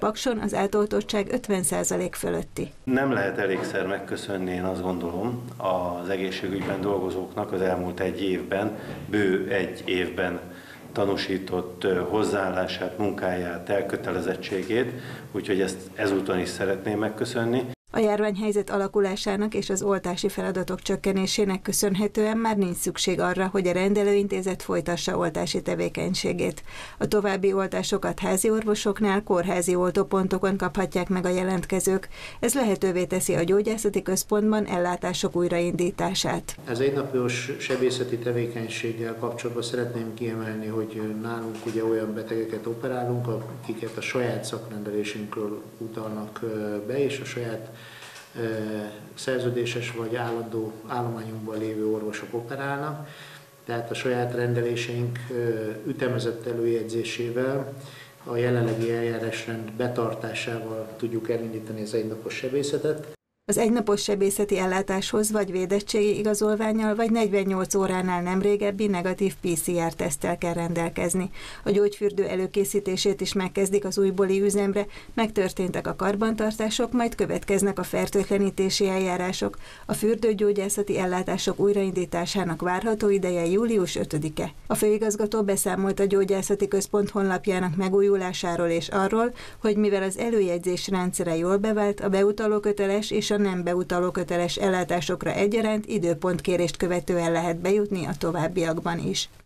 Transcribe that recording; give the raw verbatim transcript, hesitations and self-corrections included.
Pakson az átoltottság ötven százalék fölötti. Nem lehet elégszer megköszönni, én azt gondolom, az egészségügyben dolgozóknak az elmúlt egy évben, bő egy évben tanúsított hozzáállását, munkáját, elkötelezettségét, úgyhogy ezt ezúton is szeretném megköszönni. A járványhelyzet alakulásának és az oltási feladatok csökkenésének köszönhetően már nincs szükség arra, hogy a rendelőintézet folytassa oltási tevékenységét. A további oltásokat házi orvosoknál, kórházi oltópontokon kaphatják meg a jelentkezők. Ez lehetővé teszi a gyógyászati központban ellátások újraindítását. Ez egynapos sebészeti tevékenységgel kapcsolatban szeretném kiemelni, hogy nálunk ugye olyan betegeket operálunk, akiket a saját szakrendelésünkről utalnak be, és a saját szerződéses vagy állandó állományunkban lévő orvosok operálnak, tehát a saját rendeléseink ütemezett előjegyzésével, a jelenlegi eljárásrend betartásával tudjuk elindítani az egynapos sebészetet. Az egynapos sebészeti ellátáshoz vagy védettségi igazolvánnyal, vagy negyvennyolc óránál nem régebbi negatív pé cé er-teszttel kell rendelkezni. A gyógyfürdő előkészítését is megkezdik az újbóli üzemre, megtörténtek a karbantartások, majd következnek a fertőtlenítési eljárások. A fürdőgyógyászati ellátások újraindításának várható ideje július ötödike. A főigazgató beszámolt a gyógyászati központ honlapjának megújulásáról és arról, hogy mivel az előjegyzés rendszere jól bevált, a beutalóköteles és a nem beutalóköteles ellátásokra egyaránt időpontkérést követően lehet bejutni a továbbiakban is.